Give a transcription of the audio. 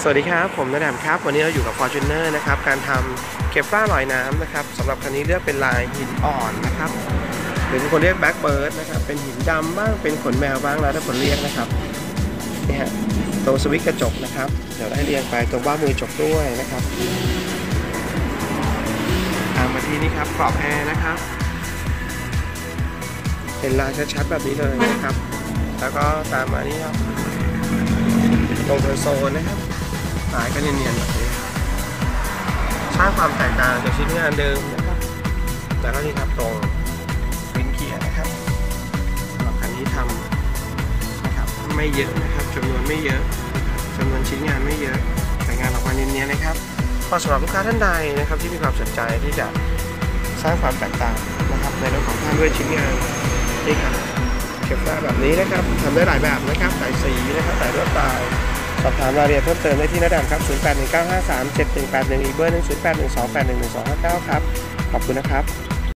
สวัสดีครับผมณแดมครับวันนี้เราอยู่กับ Fortuner นะครับการทำเคปล่าลอยน้ำนะครับสำหรับคันนี้เลือกเป็นลายหินอ่อนนะครับหรือบางคนเรียกแบ็กเบิร์ดนะครับเป็นหินดำบ้างเป็นขนแมวบ้างแล้วแต่คนเรียกนะครับนี่ฮะตัวสวิตช์กระจกนะครับเดี๋ยวได้เรียงไปตัวบ้ามือจกด้วยนะครับตามมาที่นี่ครับกรอบแอร์นะครับเห็นลายชัดๆแบบนี้เลยนะครับแล้วก็ตามมานี่ครับตรงคอนโซลนะครับสายก็เนียนๆแบบนี้สร้างความแตกต่างจากชิ้นงานเดิมนะครับแล้วก็นี่ครับตรงวินเกียร์นะครับสำหรับคันนี้ทำนะครับไม่เยอะนะครับจำนวนไม่เยอะจำนวนชิ้นงานไม่เยอะแต่งานออกมาเนียนๆนะครับพอสำหรับลูกค้าท่านใดนะครับที่มีความสนใจที่จะสร้างความแตกต่างนะครับในเรื่องของภาพด้วยชิ้นงานนี่ครับเก็บได้แบบนี้นะครับทำได้หลายแบบนะครับหลายสีนะครับหลายลวดลายสอบถามรายละเอียดเพิ่มเติมได้ที่ณแดมครับ 0819537181 อีกเบอร์ 1 0812811259 ครับขอบคุณนะครับ